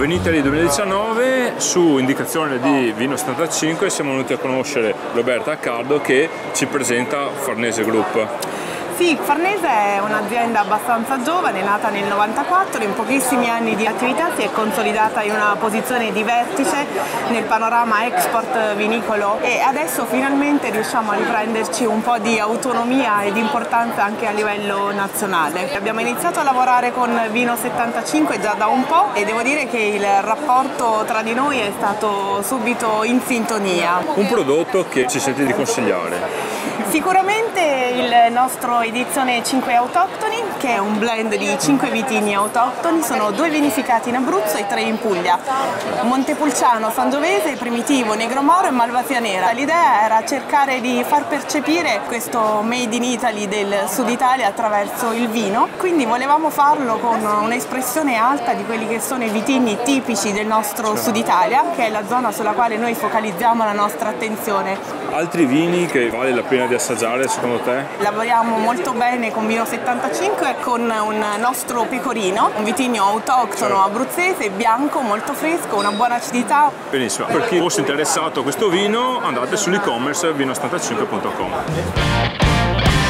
Vinitaly 2019, su indicazione di Vino 75 siamo venuti a conoscere Roberta Accardo che ci presenta Farnese Group. Sì, Farnese è un'azienda abbastanza giovane, nata nel 94, in pochissimi anni di attività si è consolidata in una posizione di vertice nel panorama export vinicolo e adesso finalmente riusciamo a riprenderci un po' di autonomia e di importanza anche a livello nazionale. Abbiamo iniziato a lavorare con Vino 75 già da un po' e devo dire che il rapporto tra di noi è stato subito in sintonia. Un prodotto che ci sente di consigliare? Sicuramente il nostro edizione 5 autoctoni, che è un blend di 5 vitigni autoctoni, sono 2 vinificati in Abruzzo e 3 in Puglia, Montepulciano, Sangiovese, Primitivo, Negromoro e Malvasia Nera. L'idea era cercare di far percepire questo made in Italy del Sud Italia attraverso il vino, quindi volevamo farlo con un'espressione alta di quelli che sono i vitigni tipici del nostro Sud Italia, che è la zona sulla quale noi focalizziamo la nostra attenzione. Altri vini che vale la pena di assaggiare secondo te? Lavoriamo molto bene con Vino 75 con un nostro pecorino, un vitigno autoctono abruzzese, bianco, molto fresco, una buona acidità. Benissimo, per chi fosse interessato a questo vino andate sull'e-commerce vino75.com.